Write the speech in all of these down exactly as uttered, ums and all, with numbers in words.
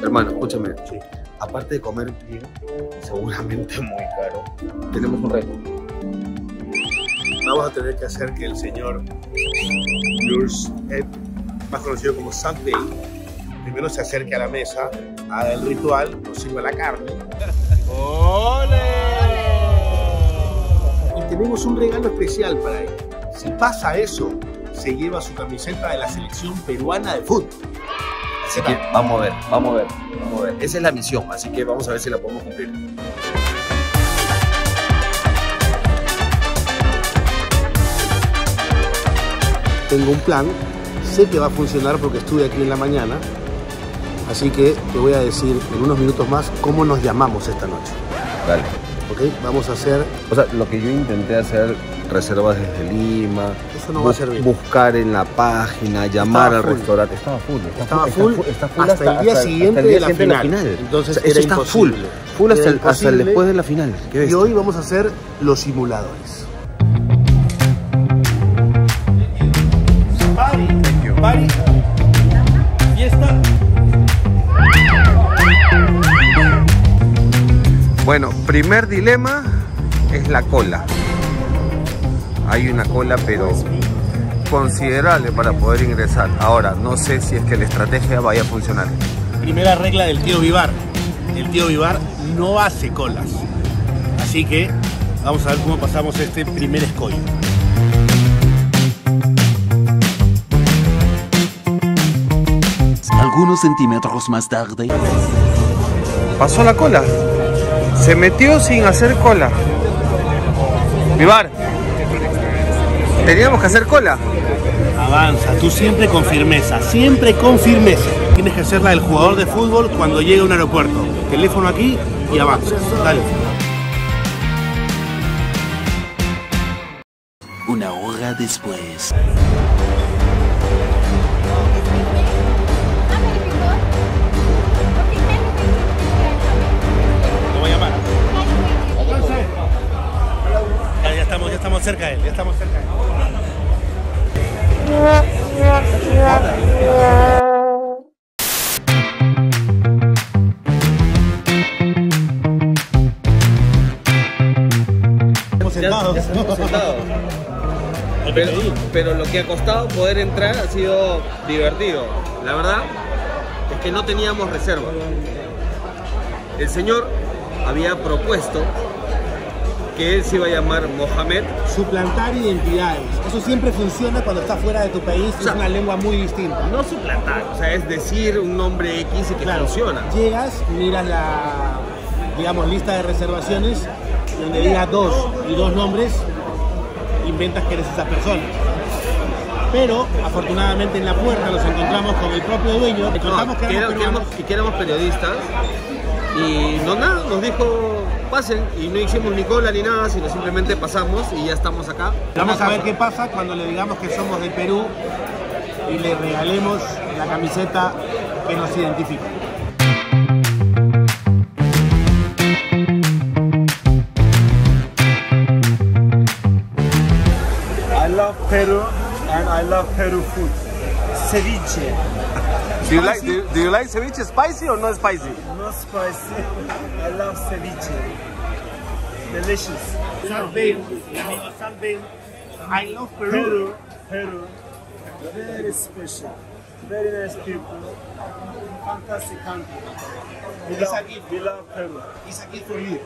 Hermano, escúchame. Sí. Aparte de comer bien, seguramente muy caro, tenemos un reto. Vamos a tener que hacer que el señor Lurs, más conocido como Sunday, primero se acerque a la mesa, haga el ritual, nos sirva la carne. ¡Ole! Y tenemos un regalo especial para él. Si pasa eso, se lleva su camiseta de la selección peruana de fútbol. Así que vamos a ver, vamos a ver, vamos a ver. Esa es la misión, así que vamos a ver si la podemos cumplir. Tengo un plan, sé que va a funcionar porque estuve aquí en la mañana, así que te voy a decir en unos minutos más cómo nos llamamos esta noche. Dale. ¿Ok? Vamos a hacer... O sea, lo que yo intenté hacer, reservas desde Lima, eso no va a servir. Buscar en la página, llamar Estaba al full. restaurante. Estaba full. Estaba está full, full, está full hasta, hasta el día hasta, siguiente, hasta el día de, la siguiente final. de la final. Entonces O sea, era eso está imposible. full. Full hasta, el, hasta el después de la final. ¿Qué ves? Y hoy vamos a hacer los simuladores. Party, party, fiesta. Bueno, primer dilema es la cola. Hay una cola, pero considerable para poder ingresar. Ahora, no sé si es que la estrategia vaya a funcionar. Primera regla del tío Vivar. El tío Vivar no hace colas. Así que vamos a ver cómo pasamos este primer escollo. Algunos centímetros más tarde. Pasó la cola. Se metió sin hacer cola. Vivar, teníamos que hacer cola. Avanza, tú siempre con firmeza, siempre con firmeza. Tienes que hacer la del jugador de fútbol cuando llegue a un aeropuerto. Teléfono aquí y avanzas. Dale. Una hora después. Lo voy a llamar. Ya, ya estamos, ya estamos cerca de él, ya estamos cerca de él. Estamos sentados. Ya, ya estamos sentados. Pero, pero lo que ha costado poder entrar ha sido divertido. La verdad es que no teníamos reserva. El señor había propuesto que él se iba a llamar Mohamed. Suplantar identidades. Eso siempre funciona cuando estás fuera de tu país. O sea, es una lengua muy distinta. No suplantar, o sea, es decir un nombre X y que Claro, funciona. llegas, miras la, digamos, lista de reservaciones, donde diga dos y dos nombres, inventas que eres esa persona. Pero, afortunadamente, en la puerta nos encontramos con el propio dueño. Le contamos No, que que, éramos era- que éramos, peruanos. que éramos periodistas y no nada, nos dijo pasen y no hicimos ni cola ni nada, sino simplemente pasamos y ya estamos acá. Vamos a ver qué pasa cuando le digamos que somos de Perú y le regalemos la camiseta que nos identifica. I love Peru and I love Peru food. Ceviche, Do you like, do you, do you like ceviche spicy or not spicy? not spicy. I love ceviche. Delicious. Salve, mi amigo Salve. I love Peru. Peru, Peru, very special, very nice people, fantastic country. We It's love, a gift. we love Peru. It's a gift for you.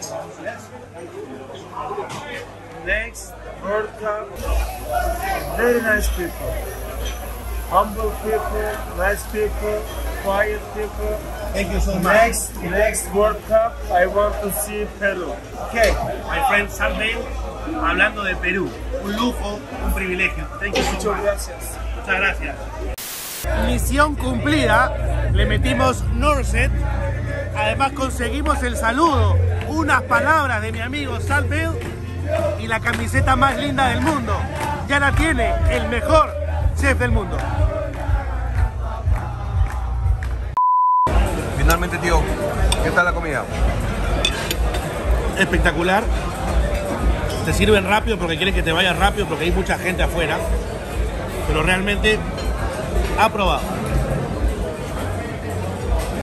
Next, World Cup, very nice people, humble people, nice people, quiet people. Thank you so much. Next, next World Cup, I want to see Peru. Okay, my friend Salve, hablando de Perú. Un lujo, un privilegio. Thank you so Muchas much. gracias. Muchas gracias. Misión cumplida. Le metimos Norset. Además conseguimos el saludo, unas palabras de mi amigo Salve y la camiseta más linda del mundo. Ya la tiene el mejor chef del mundo. Finalmente, tío, ¿qué tal la comida? Espectacular. Te sirven rápido porque quieren que te vayas rápido porque hay mucha gente afuera. Pero realmente aprobado.